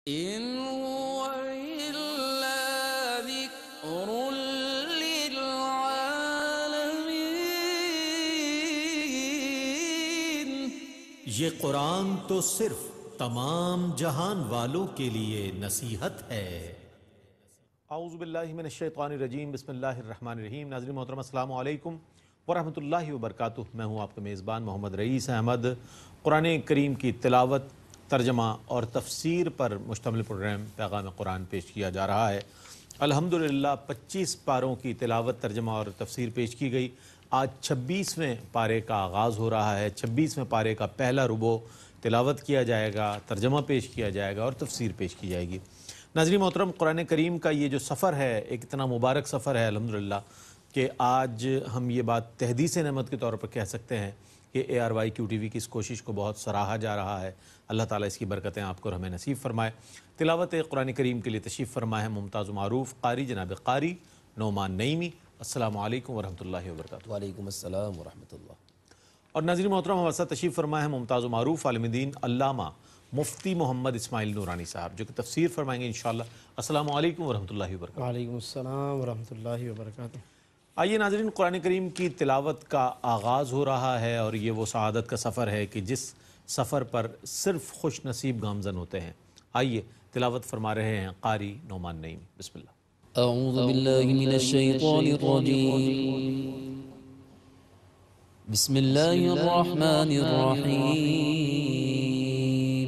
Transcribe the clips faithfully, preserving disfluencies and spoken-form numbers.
إن هو إلا ذكر للعالمين. یہ قرآن تو صرف تمام جہان والوں کے لیے نصیحت ہے. اعوذ باللہ من الشیطان الرجیم. بسم اللہ الرحمن الرحیم. ناظرین محترم السلام علیکم ورحمۃ اللہ وبرکاتہ. میں ہوں آپ کا میزبان محمد رئیس احمد. قرآن کریم کی تلاوت، ترجمہ اور تفسیر پر مشتمل پروگرام پیغام قرآن پیش کیا جا رہا ہے. الحمدللہ پچیس پاروں کی تلاوت، ترجمہ اور تفسیر پیش کی گئی. آج چھبیسویں پارے کا آغاز ہو رہا ہے. چھبیسویں پارے کا پہلا ربع تلاوت کیا جائے گا، ترجمہ پیش کیا جائے گا اور تفسیر پیش کی جائے گی. ناظرین محترم، قرآن کریم کا یہ جو سفر ہے، ایک اتنا مبارک سفر ہے الحمدللہ کہ آج ہم یہ بات تحدیث نعمت کے طور پر کہہ سکتے ہیں کہ A R Y Q T V کی اس کوشش کو بہت سراہا جا رہا ہے. اللہ تعالیٰ اس کی برکتیں آپ کو اور ہمیں نصیب فرمائے. تلاوت قرآن کریم کے لیے تشریف فرمائے ہیں ممتاز و معروف قاری جناب قاری نعمان نعیمی. السلام علیکم ورحمۃ اللہ وبرکاتہ. وعلیکم السلام ورحمۃ اللہ. اور ناظرین محترم، ہمارے ساتھ تشریف فرمائے ہیں ممتاز و معروف عالم دین علامہ مفتی محمد اسماعیل نورانی صاحب، جو کہ تفسیر فرمائیں گے انشاءاللہ. السلام علیکم ورحمۃ اللہ وبرکاتہ. وعلیکم السلام ورحمۃ اللہ وبرکاتہ. آئیے ناظرین، قرآن کریم کی تلاوت کا آغاز ہو رہا ہے اور یہ وہ سعادت کا سفر ہے کہ جس سفر پر صرف خوش نصیب گامزن ہوتے ہیں. آئیے تلاوت فرما رہے ہیں قاری نعمان نعیمی. بسم اللہ. اعوذ باللہ من الشیطان الرجیم. بسم اللہ الرحمن الرحیم.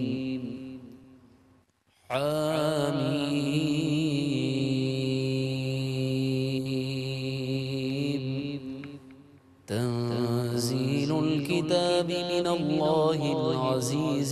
حامیم. تنزیل الکتاب من اللہ العزیز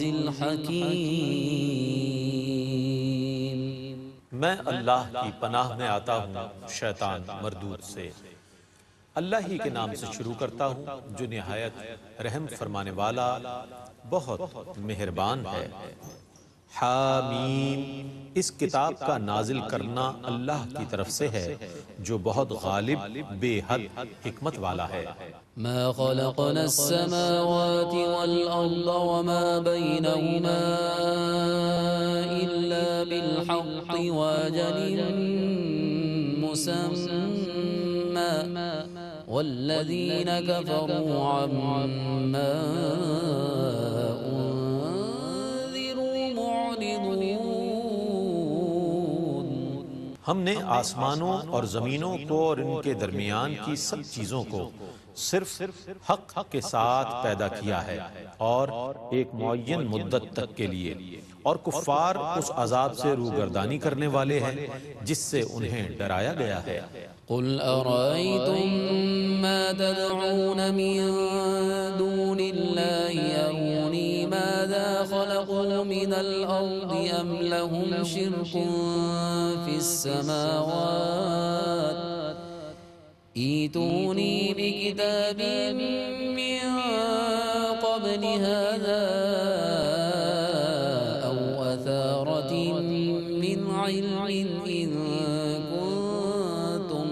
الحکیم. میں اللہ کی پناہ میں آتا ہوں شیطان مردود سے. اللہ ہی کے نام سے شروع کرتا ہوں جو نہایت رحم فرمانے والا بہت مہربان ہے. حامیم. اس کتاب کا نازل کرنا اللہ کی طرف سے ہے جو بہت غالب بے حد حکمت والا ہے. ما خلقنا السماوات والأرض وما بينهما إلا بالحق وأجل مسمى والذين كفروا عما أنذروا معرضون. ہم نے آسمانوں اور زمینوں کو اور ان کے درمیان کی سب چیزوں کو صرف حق کے ساتھ پیدا کیا ہے اور ایک معین مدت تک کے لیے، اور کفار اس عذاب سے روگردانی کرنے والے ہیں جس سے انہیں ڈرایا گیا ہے. قل أرأيتم ما تدعون من دون الله أروني ماذا خلقوا من الأرض أم لهم شرك في السماوات ائتوني بكتاب من قبل هذا أو أثارة من علم إن كنتم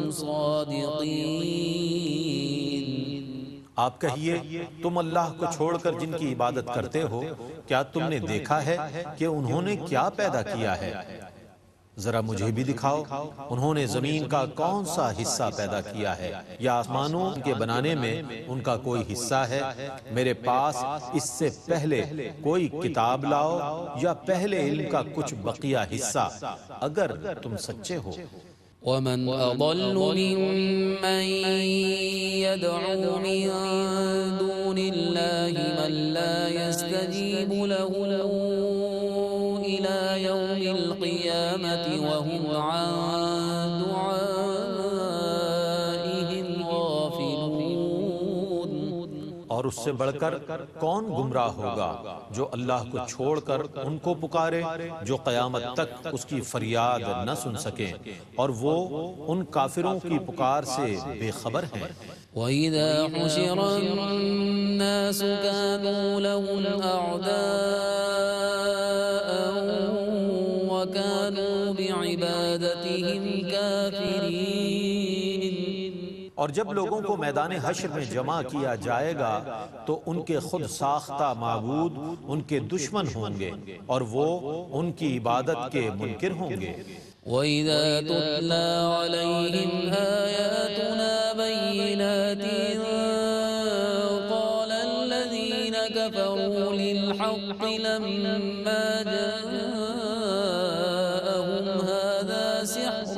صادقين. آپ کہیے، تم اللہ کو چھوڑ کر جن کی عبادت کرتے ہو، کیا تم نے دیکھا ہے کہ انہوں نے کیا پیدا کیا ہے؟ ذرا مجھے بھی دکھاؤ، انہوں نے زمین کا کون سا حصہ پیدا کیا ہے یا آسمانوں کے بنانے میں ان کا کوئی حصہ ہے؟ میرے پاس اس سے پہلے کوئی کتاب لاؤ یا پہلے علم کا کچھ بقیہ حصہ اگر تم سچے ہو. ومن أضل ممن يدعو من دون الله من لا يستجيب له إلى يوم القيامة وهم عن دعائهم غافلون. اور اس سے بڑھ کر کون گمراہ ہوگا جو اللہ کو چھوڑ کر ان کو پکارے جو قیامت تک اس کی فریاد نہ سن سکیں اور وہ ان کافروں کی پکار سے بے خبر ہیں. وَإِذَا حُشِرَ النَّاسُ كَانُوا لَهُمْ أَعْدَاءً وَكَانُوا بِعِبَادَتِهِمْ كَافِرِينَ. اور جب لوگوں کو میدان حشر میں جمع کیا جائے گا تو ان کے خود ساختہ معبود ان کے دشمن ہوں گے اور وہ ان کی عبادت کے منکر ہوں گے۔ وَإِذَا تُتْلَى عَلَيْهِمْ آيَاتُنَا بَيِّنَاتٍ قَالَ الَّذِينَ كَفَرُوا لِلْحَقِّ لَمَّا جَاءَهُمْ هَذَا سِحْرٌ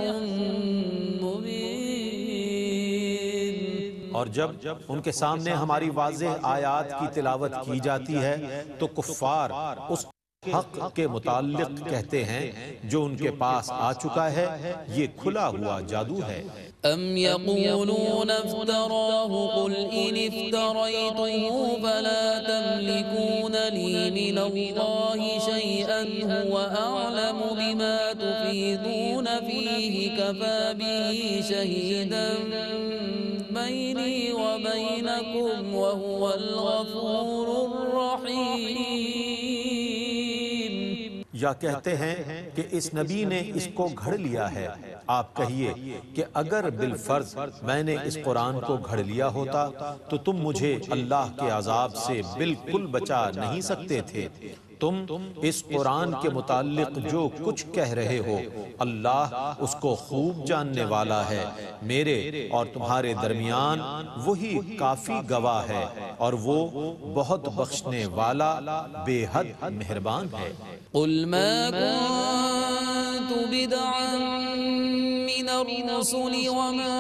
مُبِينٌ۔ اور جب ان کے سامنے ہماری واضح آیات کی تلاوت کی جاتی ہے تو کفار اس حق کے متعلق کہتے ہیں جو ان کے پاس آ چکا ہے، یہ کھلا ہوا جادو ہے۔ ام یقولون افتراہ قل ان افتریته فلا تملکون لی من اللہ شیئا هو اعلم بما تفیدون فیہ کفا به شہیدا بینی وبینکم وهو الغفور الرحیم۔ یا کہتے ہیں کہ اس نبی نے اس کو گھڑ لیا ہے، آپ کہیے کہ اگر بالفرض میں نے اس قرآن کو گھڑ لیا ہوتا تو تم مجھے اللہ کے عذاب سے بالکل بچا نہیں سکتے تھے۔ تم اس قرآن کے متعلق جو کچھ کہہ رہے ہو اللہ اس کو خوب جاننے والا ہے، میرے اور تمہارے درمیان وہی کافی گواہ ہے اور وہ بہت بخشنے والا بے حد مہربان ہے۔ قل ما كنت بدعا من الرسل وما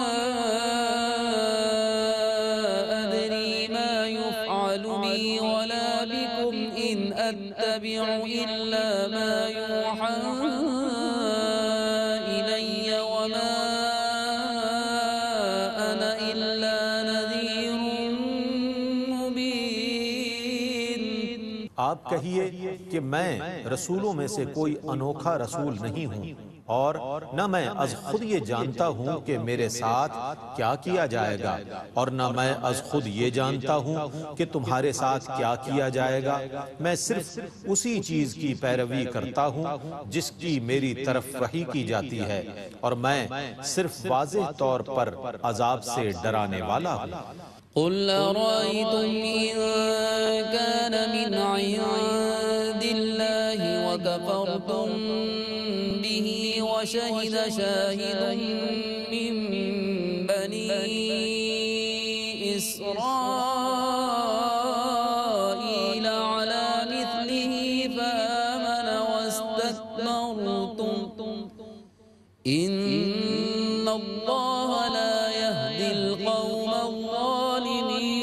أدري ما يفعل بي ولا بكم إن أتبع إلا ما يوحى إلي وما أنا إلا نذير مبين۔ آپ کہیے کہ میں رسولوں میں سے کوئی انوکھا رسول نہیں ہوں اور نہ میں از خود یہ جانتا ہوں کہ میرے ساتھ کیا کیا جائے گا اور نہ میں از خود یہ جانتا ہوں کہ تمہارے ساتھ کیا کیا جائے گا، میں صرف اسی چیز کی پیروی کرتا ہوں جس کی میری طرف وحی کی جاتی ہے اور میں صرف واضح طور پر عذاب سے ڈرانے والا ہوں۔ قل أرأيتم إن كان من عند الله وكفرتم به وشهد شاهد من بني إسرائيل على مثله فآمن واستكبرتم إن الله لا يهدي القوم الظالمين۔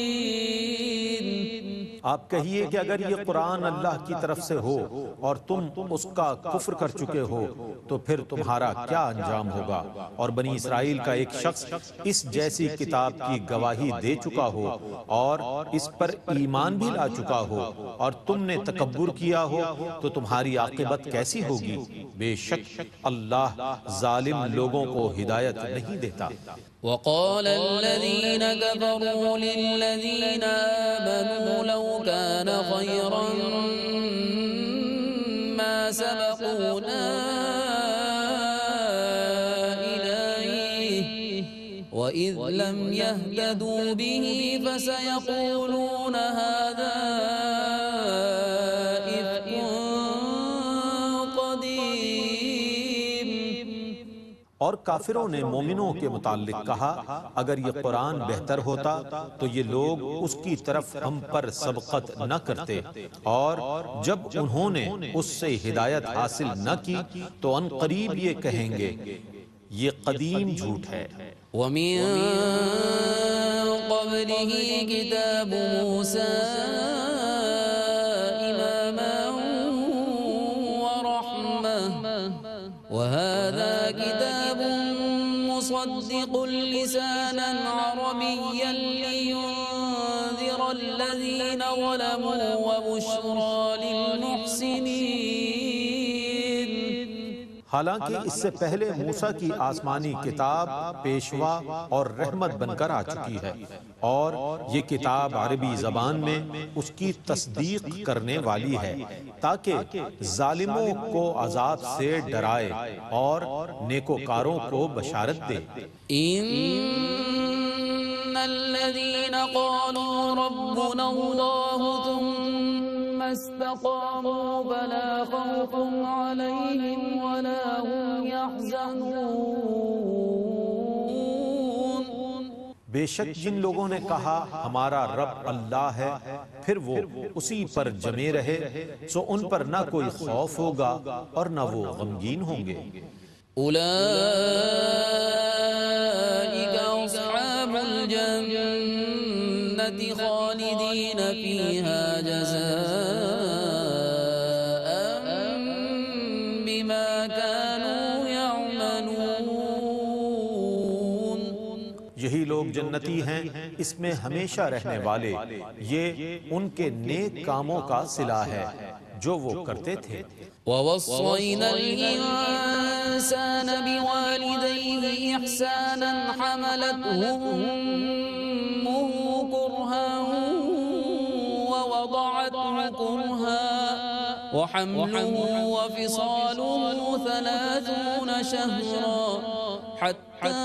آپ کہیے کہ اگر یہ قرآن اللہ کی طرف سے ہو اور تم اس کا کفر کر چکے ہو تو پھر تمہارا کیا انجام ہوگا، اور بنی اسرائیل کا ایک شخص اس جیسی کتاب کی گواہی دے چکا ہو اور اس پر ایمان بھی لا چکا ہو اور تم نے تکبر کیا ہو تو تمہاری عاقبت کیسی ہوگی؟ بے شک اللہ ظالم لوگوں کو ہدایت نہیں دیتا۔ وقال الذين كفروا للذين آمنوا لو كان خيرا ما سبقونا إليه وإذ لم يهتدوا به فسيقولون هذا إفك قديم۔ اور کافروں نے مومنوں کے متعلق کہا اگر یہ قرآن بہتر ہوتا تو یہ لوگ اس کی طرف ہم پر سبقت نہ کرتے، اور جب انہوں نے اس سے ہدایت حاصل نہ کی تو ان قریب یہ کہیں گے یہ قدیم جھوٹ ہے۔ وَمِن قَبْلِهِ كِتَابُ مُوسَىٰ إِمَامًا وَرَحْمَةً وَهَٰذَا كِتَابٌ مُصَدِّقٌ لِسَانًا عَرَبِيًّا لِيُنذِرَ الَّذِينَ ظَلَمُوا وَبُشْرَىٰ لِلْمُحْسِنِينَ۔ حالانکہ اس سے پہلے موسیٰ کی آسمانی کتاب پیشوا اور رحمت بن کر آ چکی ہے، اور یہ کتاب عربی زبان میں اس کی تصدیق کرنے والی ہے تاکہ ظالموں کو عذاب سے ڈرائے اور نیکوکاروں کو بشارت دے۔ ان الذين قالوا ربنا الله ثم استقاموا فلا خوف عليهم ولا هم يحزنون بے شک جن لوگوں نے کہا ہمارا رب اللہ ہے پھر وہ اسی پر جمے رہے سو ان پر نہ کوئی خوف ہوگا اور نہ وہ غمگین ہوں گے أولئك أصحاب الجنة خالدين فيها جزاء بما كانوا يعملون یہی لوگ جنتی ہیں اس میں ہمیشہ رہنے والے یہ ان کے نیک کاموں کا صلہ ہے جو وہ کرتے تھے ووصينا الإنسان بوالديه إحسانا حملته أمه كرها ووضعته كرها وحمله وفصاله ثلاثون شهرا حتى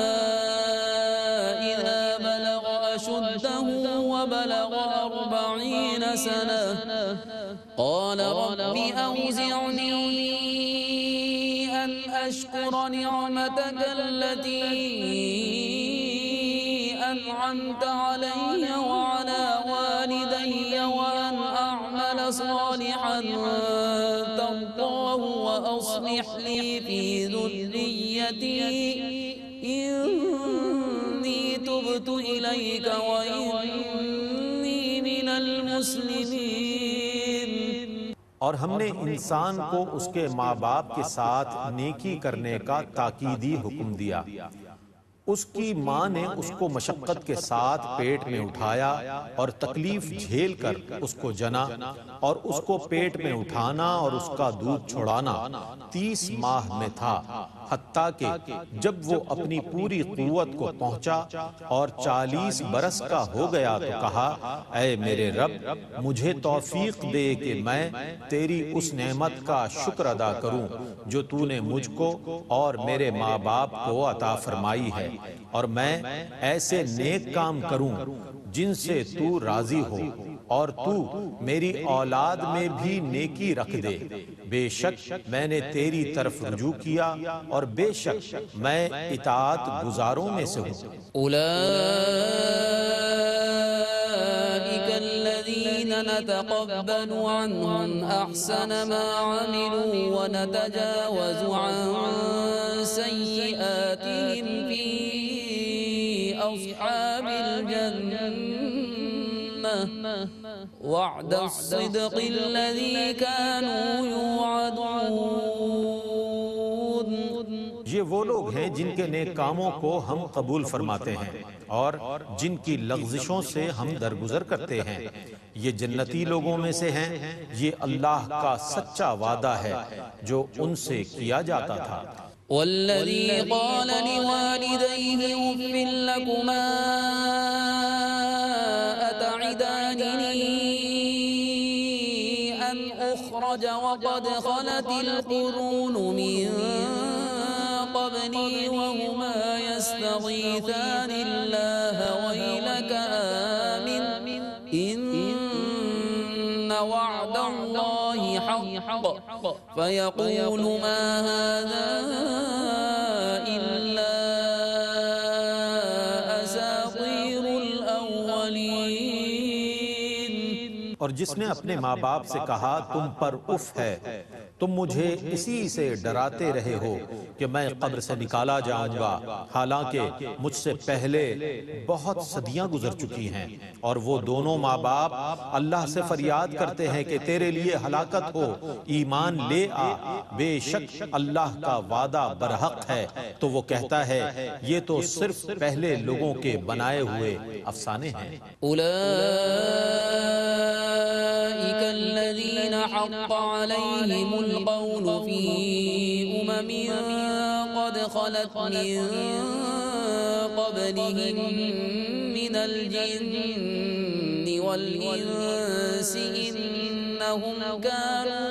إذا بلغ أشده وبلغ أربعين سنة قال رب أوزعني أن أشكر نعمتك التي أنعمت علي وعلى والدي وأن أعمل صالحا ترضاه وأصلح لي في ذريتي إني تبت إليك وإني من المسلمين اور ہم نے انسان کو اس کے ماں باپ کے ساتھ نیکی کرنے کا تاکیدی حکم دیا اس کی ماں نے اس کو مشقت کے ساتھ پیٹ میں اٹھایا اور تکلیف جھیل کر اس کو جنا اور اس کو پیٹ میں اٹھانا اور اس کا دودھ چھڑانا تیس ماہ میں تھا حتیٰ کہ جب وہ اپنی پوری قوت کو پہنچا اور چالیس برس کا ہو گیا تو کہا اے میرے رب مجھے توفیق دے کہ میں تیری اس نعمت کا شکر ادا کروں جو تو نے مجھ کو اور میرے ماں باپ کو عطا فرمائی ہے اور میں ایسے نیک کام کروں جن سے تو راضی ہو اور تو میری اولاد میں بھی نیکی رکھ دے بے شک میں نے تیری طرف رجوع کیا اور بے شک میں اطاعت گزاروں میں سے ہوں أولئك الذين نتقبل عنهم أحسن ما عملوا ونتجاوز عن سيئاتهم في أصحاب الجنة وعد الصدق الذي كانوا يوعدون یہ وہ لوگ ہیں جن کے نیک کاموں کو ہم قبول فرماتے ہیں اور جن کی لغزشوں سے ہم درگزر کرتے ہیں یہ جنتی لوگوں میں سے ہیں یہ اللہ کا سچا وعدہ ہے جو ان سے کیا جاتا تھا والذي قال لوالديه أف لكما أتعدانني أن أخرج وقد خلت القرون من قبلي وهما يستغيثان الله ويلك آمن إن وعد الله حق فيقول ما هذا إلا أساطير الأولين اور جس نے اپنے ماں باپ سے کہا تم پر اف ہے تم مجھے اسی سے ڈراتے رہے ہو کہ میں قبر سے نکالا جاؤں گا حالانکہ مجھ سے پہلے بہت صدیاں گزر چکی ہیں اور وہ دونوں ماں باپ اللہ سے فریاد کرتے ہیں کہ تیرے لیے ہلاکت ہو ایمان لے آ بے شک اللہ کا وعدہ برحق ہے تو وہ کہتا ہے یہ تو صرف پہلے لوگوں کے بنائے ہوئے افسانے ہیں أولئك الذين حق عليهم القول في أمم قد خلت من قبلهم من الجن والإنس إنهم كانوا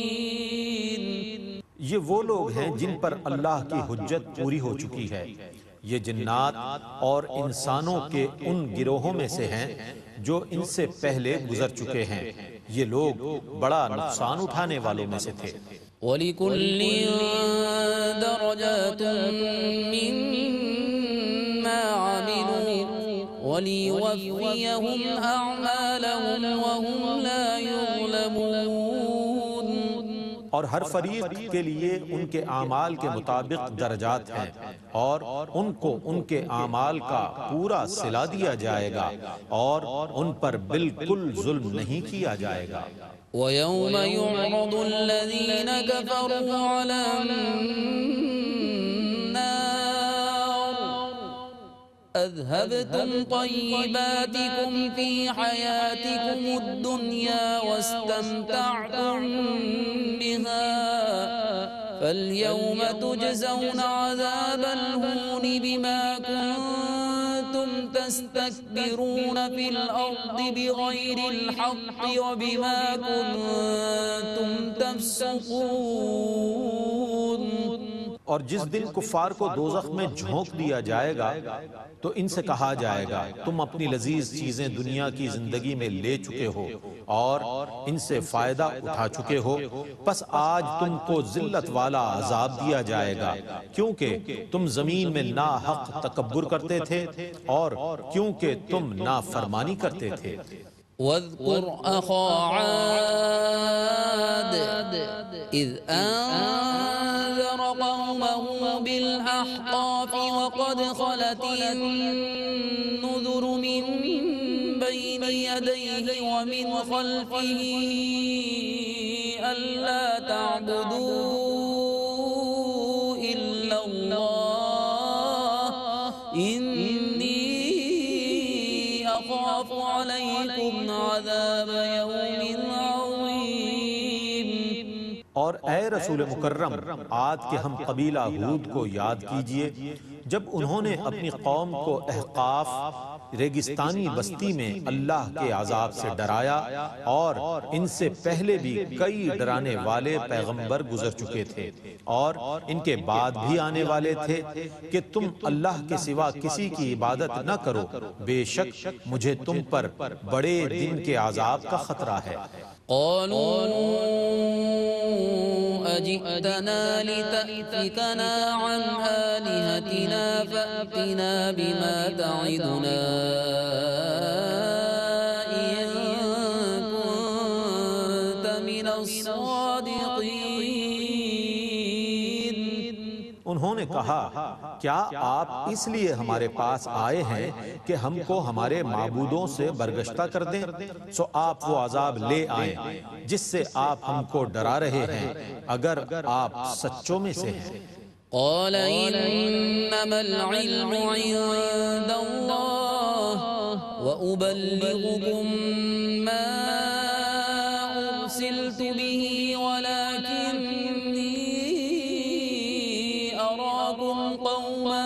خاسرين یہ وہ لوگ ہیں جن پر اللہ کی حجت پوری ہو چکی ہے یہ جنات اور انسانوں کے ان گروہوں میں سے ہیں جو ان سے پہلے گزر چکے ہیں، یہ لوگ بڑا نقصان اٹھانے والوں میں سے تھے۔ وَلِكُلٍّ دَرَجَاتٌ مِّمَّا عَمِلُوا وَلِيُوَفِّيَهُمْ أَعْمَالَهُمْ وَهُمْ لَا يُظْلَمُونَ۔ اور ہر فریق کے لیے ان کے اعمال کے مطابق درجات ہیں، اور ان کو ان کے اعمال کا پورا صلہ دیا جائے گا، اور ان پر بالکل ظلم نہیں کیا جائے گا۔ وَيَوْمَ يُعْرَضُ الَّذِينَ كَفَرُوا عَلَى النَّارِ أَذْهَبْتُمْ طَيِّبَاتِكُمْ فِي حَيَاتِكُمُ الدُّنْيَا وَاسْتَمْتَعْتُمْ بِهَا فَالْيَوْمَ تُجْزَوْنَ عَذَابَ الْهُونِ بِمَا كُنتُمْ تَسْتَكْبِرُونَ فِي الْأَرْضِ بِغَيْرِ الْحَقِّ وَبِمَا كُنتُمْ تَفْسُقُونَ۔ اور جس دن کفار کو دوزخ میں جھونک دیا جائے گا تو ان سے کہا جائے گا تم اپنی لذیذ چیزیں دنیا کی زندگی میں لے چکے ہو اور ان سے فائدہ اٹھا چکے ہو، پس آج تم کو ذلت والا عذاب دیا جائے گا، کیونکہ تم زمین میں ناحق تکبر کرتے تھے اور کیونکہ تم نافرمانی کرتے تھے۔ وَاذْكُرْ أَخَا عَادٍ إِذْ أَنذَرَ قَوْمَهُ بِالْأَحْقَافِ وَقَدْ خَلَتِ النُّذُرُ مِن بَيْنِ يَدَيْهِ وَمِنْ خَلْفِهِ أَلَّا تَعْبُدُوا إِلَّا اللَّهَ إِنِّي أَخَافُ عَلَيْكُمْ عَذَابَ يَوْمٍ عَظِيمٍ۔ اور اے رسول مکرم، عاد کے ہم قبیلہ ہود کو یاد کیجئے جب انہوں نے اپنی قوم کو احقاف ریگستانی بستی میں اللہ کے عذاب سے ڈرایا، اور ان سے پہلے بھی کئی ڈرانے والے پیغمبر گزر چکے تھے اور ان کے بعد بھی آنے والے تھے کہ تم اللہ کے سوا کسی کی عبادت نہ کرو، بے شک مجھے تم پر بڑے دن کے عذاب کا خطرہ ہے۔ قالوا أجئتنا لتأفكنا عن آلهتنا فأتنا بما تعدنا إن كنت من الصادقين۔ انہوں نے کہا کیا آپ اس لیے ہمارے پاس آئے ہیں کہ ہم کو ہمارے معبودوں سے برگشتہ کر دیں؟ سو آپ وہ عذاب لے آئیں جس سے آپ ہم کو ڈرا رہے ہیں اگر آپ سچوں میں سے ہیں۔ قال انما العلم عند الله وأبلغكم ما أرسلت به ولكني أراكم قوما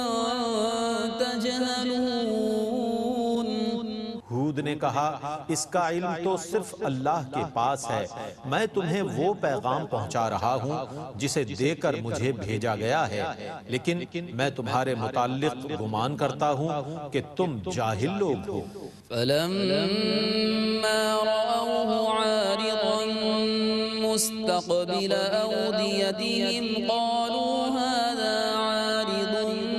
تجهلون۔ ہود نے کہا اس کا علم تو صرف اللہ کے پاس ہے، میں تمہیں وہ پیغام پہنچا رہا ہوں جسے دے کر مجھے بھیجا گیا ہے، لیکن میں تمہارے متعلق گمان کرتا ہوں کہ تم جاہل لوگ ہو۔ فلما رأوه عارضا مستقبل أوديتهم قالوا هذا عارض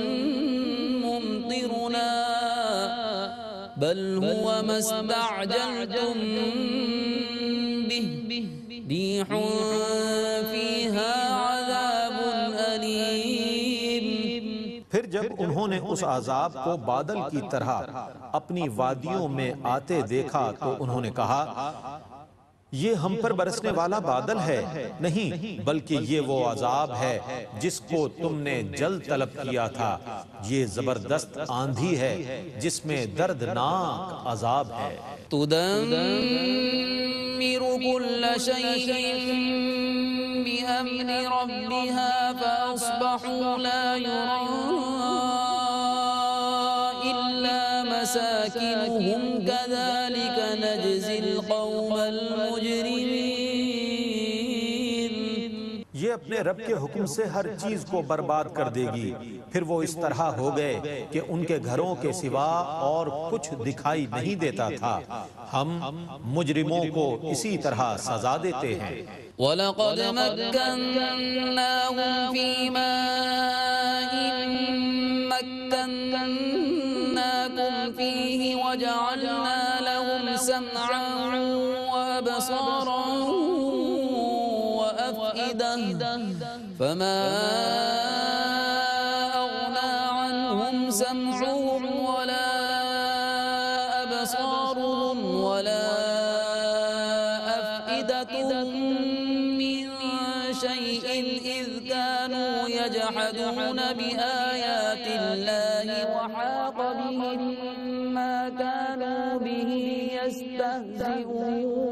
ممطرنا بل هو ما استعجلتم به ريح فيها عذاب أليم۔ پھر جب انہوں نے اس عذاب کو بادل کی طرح اپنی وادیوں میں آتے دیکھا تو انہوں نے کہا یہ ہم پر برسنے والا بادل ہے، نہیں بلکہ یہ وہ عذاب ہے جس کو تم نے جلد طلب کیا تھا، یہ زبردست آندھی ہے جس میں دردناک عذاب ہے۔ تدمر كل شيء بأمر ربها فأصبحوا لا يرى إلا مساكنهم كذلك نجزي القوم المجرمين۔ یہ اپنے رب کے حکم سے ہر چیز کو برباد کر دے گی، پھر وہ اس طرح ہو گئے کہ ان کے گھروں کے سوا اور کچھ دکھائی نہیں دیتا تھا۔ ہم مجرموں کو اسی طرح سزا دیتے ہیں۔ وَلَقَدْ مَكَّنَّاهُمْ فِي مَاءٍ مَكَّنَّاكُمْ فِيهِ وَجَعَلْنَا لَهُمْ سَمْعًا وَأَبْصَارًا وَأَفْئِدَةً فَمَا أَغْنَى عَنْهُمْ سَمْعُهُمْ وَلَا أَبْصَارُهُمْ وَلَا أَفْئِدَتُهُمْ مِنْ شَيْءٍ إِذْ كَانُوا يَجْحَدُونَ بِآيَاتِ اللَّهِ وَحَاقَ بِهِمْ مَا كَانُوا بِهِ يَسْتَهْزِئُونَ۔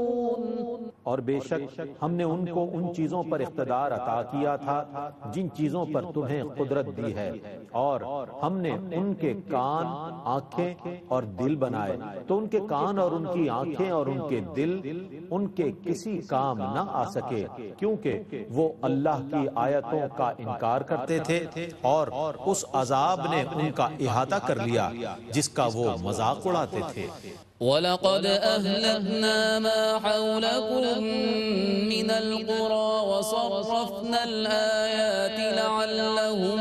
اور بے شک ہم نے ان کو ان چیزوں پر اقتدار عطا کیا تھا جن چیزوں پر تمہیں قدرت دی ہے، اور ہم نے ان کے کان، آنکھیں اور دل بنائے تو ان کے کان اور ان کی آنکھیں اور ان کے دل ان کے کسی کام نہ آ سکے، کیونکہ وہ اللہ کی آیتوں کا انکار کرتے تھے اور اس عذاب نے ان کا احاطہ کر لیا جس کا وہ مذاق اڑاتے تھے۔ وَلَقَدْ أَهْلَكْنَا مَا حَوْلَكُمْ مِنَ الْقُرَى وَصَرَّفْنَا الْآيَاتِ لَعَلَّهُمْ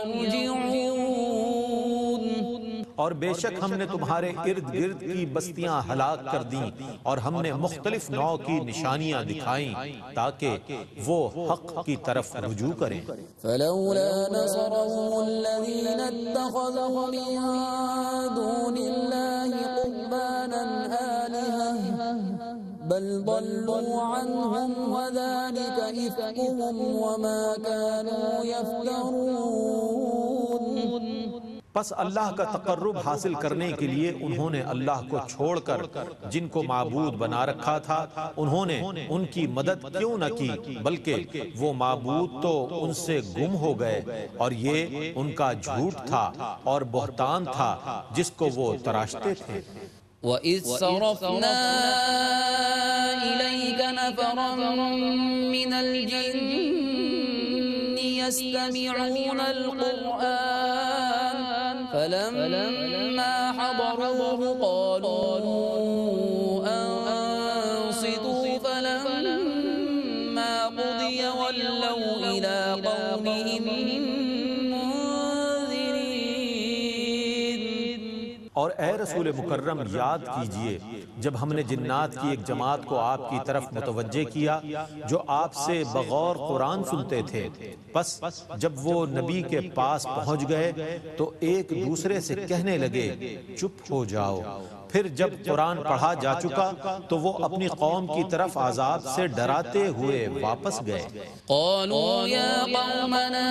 يَرْجِعُونَ۔ اور بے شک ہم نے تمہارے ارد گرد کی بستیاں ہلاک کر دیں اور ہم نے مختلف نوع کی نشانیاں دکھائیں تاکہ وہ حق کی طرف رجوع کریں۔ فَلَوْلَا نَصَرَهُمُ الَّذِينَ اتَّخَذُوا مِن دُونِ اللَّهِ قُرْبَانًا آلِهَةً بَلْ ضَلُّوا عَنْهُمْ وَذَلِكَ إِفْكُهُمْ وَمَا كَانُوا يَفْتَرُونَ۔ پس اللہ کا تقرب حاصل کرنے کے لیے انہوں نے اللہ کو چھوڑ کر جن کو معبود بنا رکھا تھا انہوں نے ان کی مدد کیوں نہ کی، بلکہ وہ معبود تو ان سے گم ہو گئے، اور یہ ان کا جھوٹ تھا اور بہتان تھا جس کو وہ تراشتے تھے۔ وَإِذْ صَرَفْنَا إِلَيْكَ نَفَرًا مِّنَ الْجِنِّ يَسْتَمِعُونَ الْقُرْآنَ فَلَمَّا حَضَرُوهُ قَالُوا أَنصِتُوا فَلَمَّا قُضِيَ وَلَّوْا إِلَى قَوْمِهِمْ مُنذِرِينَ۔ اور اے رسول مکرم یاد کیجئے جب ہم نے جنات کی ایک جماعت کو آپ کی طرف متوجہ کیا جو آپ سے بغور قرآن سنتے تھے، پس جب وہ نبی کے پاس پہنچ گئے تو ایک دوسرے سے کہنے لگے چپ ہو جاؤ۔ پھر جب قرآن پڑھا جا چکا تو وہ اپنی قوم کی طرف عذاب سے ڈراتے ہوئے واپس گئے۔ قالوا يا قومنا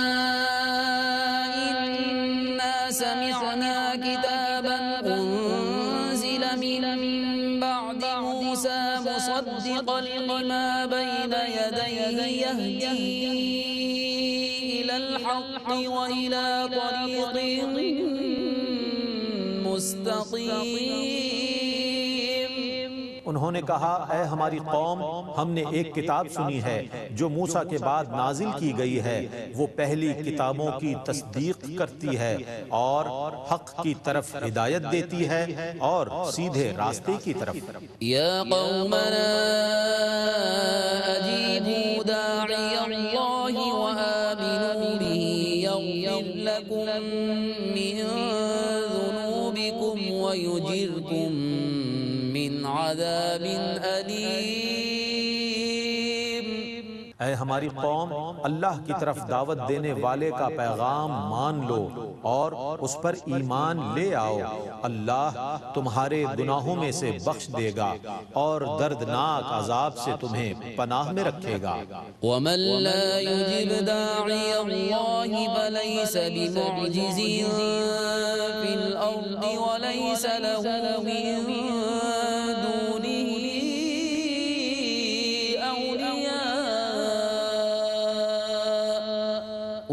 إنا سمعنا كتابا أنزل من بعد موسى مصدقا لما بين يديه يهدي إلى الحق وإلى طريق مستقیم۔ انہوں نے کہا اے ہماری قوم، ہم نے ایک کتاب سنی ہے جو موسیٰ کے بعد نازل کی گئی ہے، وہ پہلی کتابوں کی تصدیق کرتی ہے اور حق کی طرف ہدایت دیتی ہے اور سیدھے راستے کی طرف۔ یا قومنا اجیبوا داعی اللہ وآمنوا به یغفر لکم من ذنوبکم ویجرکم من عذاب علیم۔ اے ہماری قوم، اللہ کی طرف دعوت دینے والے کا پیغام مان لو اور اس پر ایمان لے آؤ، اللہ تمہارے گناہوں میں سے بخش دے گا اور دردناک عذاب سے تمہیں پناہ میں رکھے گا۔ وَمَن لَا يُجِبْ دَاعِيَ اللَّهِ فَلَيْسَ بِمُعْجِزٍ فِي الْأَرْضِ وَلَيْسَ لَهُ مِن دُونِهِ أَوْلِيَاءُ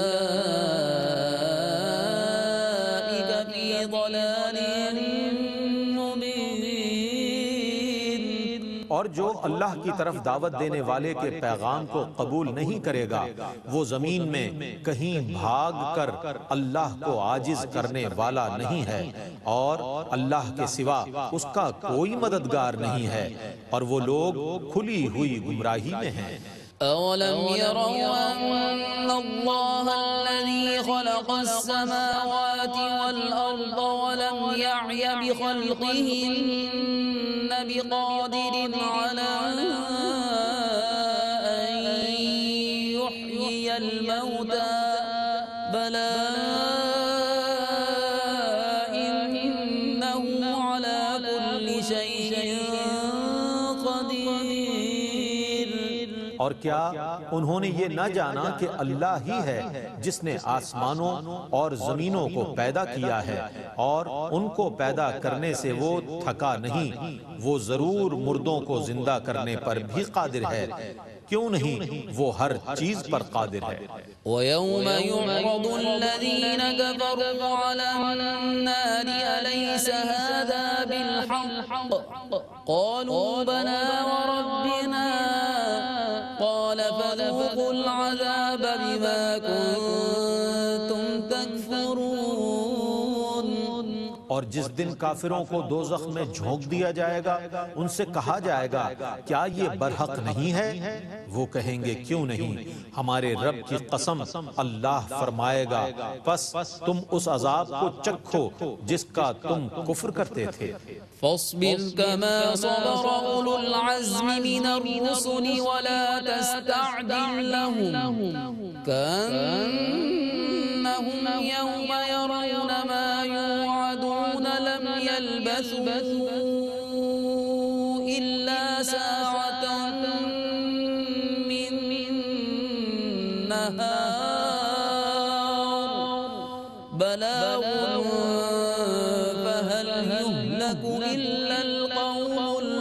أُولَئِكَ فِي ضَلَالٍ مُبِينٍ۔ اور جو اللہ کی طرف دعوت دینے والے کے پیغام کو قبول نہیں کرے گا وہ زمین میں کہیں بھاگ کر اللہ کو عاجز کرنے والا نہیں ہے اور اللہ کے سوا اس کا کوئی مددگار نہیں ہے اور وہ لوگ کھلی ہوئی گمراہی میں ہیں۔ أولم يروا أن الله الذي خلق السماوات والأرض ولم يعي بخلقهن بقادر على أن يحيي الموتى بلى إنه على كل شيء اور کیا انہوں نے یہ نہ جانا کہ اللہ ہی ہے جس نے آسمانوں اور زمینوں کو پیدا کیا ہے اور ان کو پیدا کرنے سے وہ تھکا نہیں، وہ ضرور مردوں کو زندہ کرنے پر بھی قادر ہے، کیوں نہیں وہ ہر چیز پر قادر ہے۔ وَيَوْمَ يُعْرَضُ الَّذِينَ كَفَرُوا عَلَى النَّارِ أَلَيْسَ هَذَا بِالْحَقِّ قَالُوا بَلَى وَرَبِّنَا قال فذوقوا العذاب بما كنتم تكفرون۔ اور جس دن کافروں کو دوزخ میں جھونک دیا جائے گا ان سے کہا جائے گا کیا یہ برحق نہیں ہے؟ وہ کہیں گے کیوں نہیں، ہمارے رب کی قسم اللہ فرمائے گا پس تم اس عذاب کو چکھو جس کا تم کفر کرتے تھے۔ فاصبر كما صبر أولو العزم من الرسل ولا تستعجل لهم كأنهم يوم يرون ما يوعدون لم يلبثوا إلا ساعة من نهار بلاغ فهل يهلك إلا القوم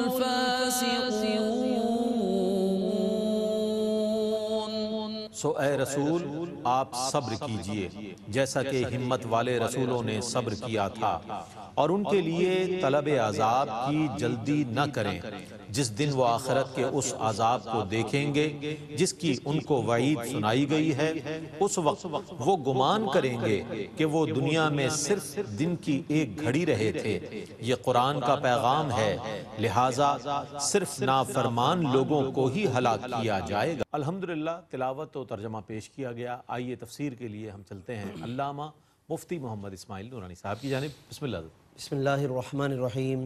الفاسقون۔ سو اے رسول آپ صبر کیجئے جیسا کہ ہمت والے رسولوں نے صبر کیا تھا اور ان کے لیے طلب عذاب کی جلدی نہ کریں جس دن وہ آخرت کے اس عذاب کو دیکھیں گے جس کی ان کو وعید سنائی گئی ہے، اس وقت وہ گمان کریں گے کہ وہ دنیا میں صرف دن کی ایک گھڑی رہے تھے۔ یہ قرآن کا پیغام ہے، لہٰذا صرف نافرمان لوگوں کو ہی ہلاک کیا جائے گا۔ الحمدللہ تلاوت و ترجمہ پیش کیا گیا۔ آئیے تفسیر کے لیے ہم چلتے ہیں علامہ مفتی محمد اسماعیل نورانی صاحب کی جانب۔ بسم اللہ۔ بسم اللہ الرحمن الرحیم،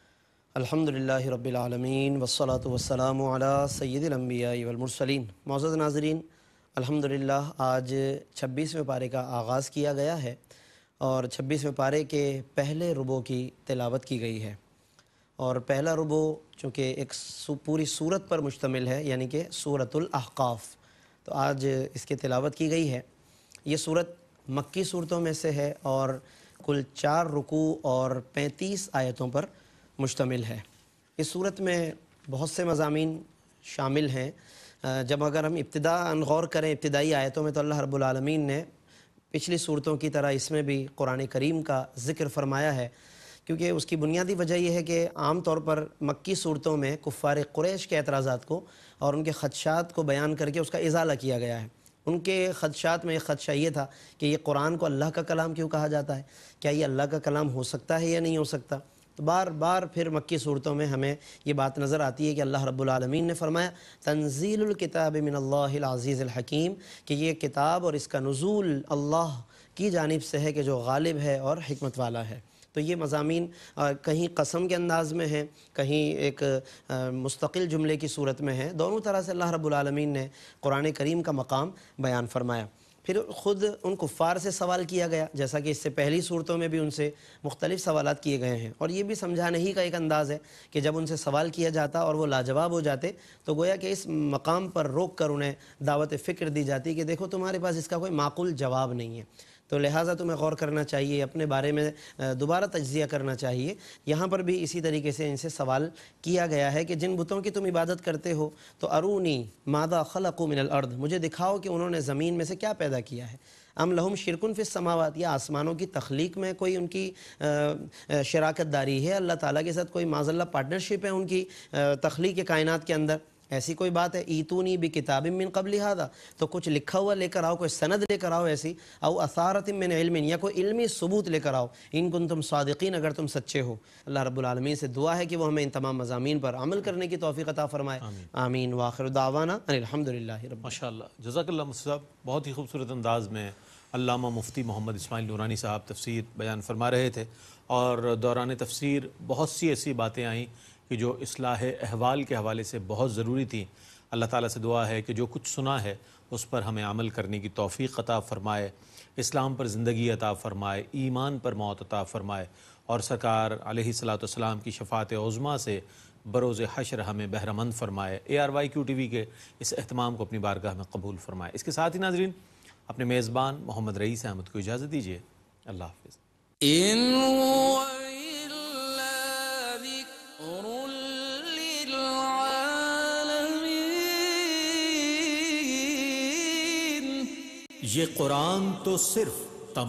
الحمدللہ رب العالمین والصلاة والسلام علی سید الانبیاء والمرسلین۔ معزز ناظرین، الحمدللہ آج چھبیسویں پارے کا آغاز کیا گیا ہے اور چھبیسویں پارے کے پہلے ربع کی تلاوت کی گئی ہے، اور پہلا ربع چونکہ ایک پوری سورت پر مشتمل ہے یعنی کہ سورۃ الاحقاف، تو آج اس کی تلاوت کی گئی ہے۔ یہ سورت مکی صورتوں میں سے ہے اور کل چار رکوع اور پینتیس آیتوں پر مشتمل ہے۔ اس صورت میں بہت سے مضامین شامل ہیں۔ جب اگر ہم ابتداءً غور کریں ابتدائی آیتوں میں تو اللہ رب العالمین نے پچھلی صورتوں کی طرح اس میں بھی قرآن کریم کا ذکر فرمایا ہے، کیونکہ اس کی بنیادی وجہ یہ ہے کہ عام طور پر مکی صورتوں میں کفار قریش کے اعتراضات کو اور ان کے خدشات کو بیان کر کے اس کا ازالہ کیا گیا ہے۔ ان کے خدشات میں ایک خدشہ یہ تھا کہ یہ قرآن کو اللہ کا کلام کیوں کہا جاتا ہے، کیا یہ اللہ کا کلام ہو سکتا ہے یا نہیں ہو سکتا؟ تو بار بار پھر مکی صورتوں میں ہمیں یہ بات نظر آتی ہے کہ اللہ رب العالمین نے فرمایا تنزیل الکتاب من اللہ العزیز الحکیم، کہ یہ کتاب اور اس کا نزول اللہ کی جانب سے ہے کہ جو غالب ہے اور حکمت والا ہے۔ تو یہ مضامین کہیں قسم کے انداز میں ہیں، کہیں ایک مستقل جملے کی صورت میں ہیں، دونوں طرح سے اللہ رب العالمین نے قرآن کریم کا مقام بیان فرمایا۔ پھر خود ان کفار سے سوال کیا گیا، جیسا کہ اس سے پہلی صورتوں میں بھی ان سے مختلف سوالات کیے گئے ہیں، اور یہ بھی سمجھانے ہی کا ایک انداز ہے کہ جب ان سے سوال کیا جاتا اور وہ لاجواب ہو جاتے تو گویا کہ اس مقام پر روک کر انہیں دعوت فکر دی جاتی کہ دیکھو تمہارے پاس اس کا کوئی معقول جواب نہیں ہے، تو لہٰذا تمہیں غور کرنا چاہیے، اپنے بارے میں دوبارہ تجزیہ کرنا چاہیے۔ یہاں پر بھی اسی طریقے سے ان سے سوال کیا گیا ہے کہ جن بتوں کی تم عبادت کرتے ہو تو ارونی ماذا خلقوا من الارض، مجھے دکھاؤ کہ انہوں نے زمین میں سے کیا پیدا کیا ہے۔ ام لہم شرکن فی السماوات، یا آسمانوں کی تخلیق میں کوئی ان کی شراکت داری ہے، اللہ تعالیٰ کے ساتھ کوئی معاذ اللہ پارٹنرشپ ہے ان کی تخلیق کائنات کے اندر، ایسی کوئی بات ہے؟ ایتونی بکتاب من قبل ھذا، تو کچھ لکھا ہوا لے کر آؤ، کوئی سند لے کر آؤ ایسی، او اثارۃ من علم، یا کوئی علمی ثبوت لے کر آؤ، ان کنتم صادقین، اگر تم سچے ہو۔ اللہ رب العالمین سے دعا ہے کہ وہ ہمیں ان تمام مضامین پر عمل کرنے کی توفیق عطا فرمائے، آمین۔ وآخر دعوانا ان الحمدللہ رب۔ ماشاء اللہ، جزاک اللہ مفتی صاحب، بہت ہی خوبصورت انداز میں علامہ مفتی محمد اسماعیل نورانی صاحب تفسیر بیان فرما رہے تھے، اور دوران تفسیر بہت سی ایسی باتیں آئیں کہ جو اصلاح احوال کے حوالے سے بہت ضروری تھیں۔ اللہ تعالیٰ سے دعا ہے کہ جو کچھ سنا ہے اس پر ہمیں عمل کرنے کی توفیق عطا فرمائے، اسلام پر زندگی عطا فرمائے، ایمان پر موت عطا فرمائے، اور سرکار علیہ الصلوۃ والسلام کی شفاعت عظمیٰ سے بروز حشر ہمیں بہرہ مند فرمائے۔ A R Y Q T V کے اس اہتمام کو اپنی بارگاہ میں قبول فرمائے۔ اس کے ساتھ ہی ناظرین، اپنے میزبان محمد رئیس احمد کو اجازت دیجیے۔ اللہ حافظ۔ إن هو إلا ذكر للعالمين۔ یہ قرآن تو صرف